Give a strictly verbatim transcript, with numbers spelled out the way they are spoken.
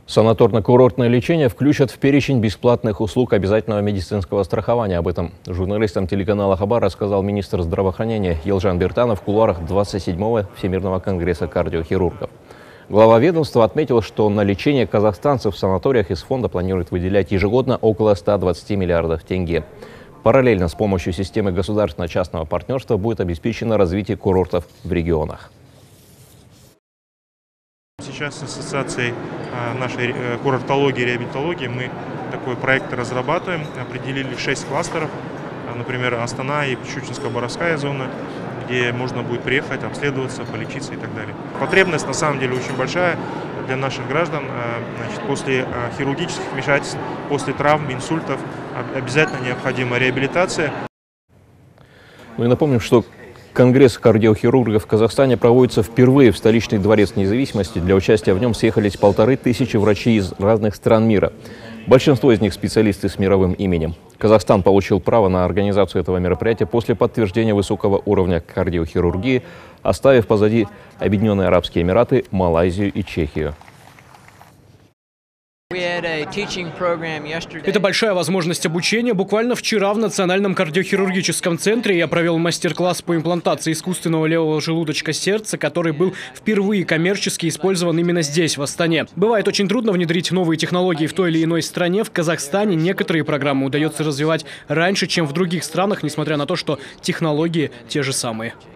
Санаторно-курортное лечение включат в перечень бесплатных услуг обязательного медицинского страхования. Об этом журналистам телеканала «Хабар» рассказал министр здравоохранения Елжан Биртанов в кулуарах двадцать седьмого Всемирного конгресса кардиохирургов. Глава ведомства отметил, что на лечение казахстанцев в санаториях из фонда планируют выделять ежегодно около ста двадцати миллиардов тенге. Параллельно с помощью системы государственно-частного партнерства будет обеспечено развитие курортов в регионах. Сейчас с ассоциацией нашей курортологии и реабилитологии мы такой проект разрабатываем. Определили шесть кластеров, например, Астана и Щучинско-Боровская зона, где можно будет приехать, обследоваться, полечиться и так далее. Потребность на самом деле очень большая для наших граждан. Значит, после хирургических вмешательств, после травм, инсультов обязательно необходима реабилитация. Ну и напомним, что Конгресс кардиохирургов в Казахстане проводится впервые в столичный дворец независимости. Для участия в нем съехались полторы тысячи врачей из разных стран мира. Большинство из них специалисты с мировым именем. Казахстан получил право на организацию этого мероприятия после подтверждения высокого уровня кардиохирургии, оставив позади Объединенные Арабские Эмираты, Малайзию и Чехию. Это большая возможность обучения. Буквально вчера в Национальном кардиохирургическом центре я провел мастер-класс по имплантации искусственного левого желудочка сердца, который был впервые коммерчески использован именно здесь, в Астане. Бывает очень трудно внедрить новые технологии в той или иной стране. В Казахстане некоторые программы удается развивать раньше, чем в других странах, несмотря на то, что технологии те же самые.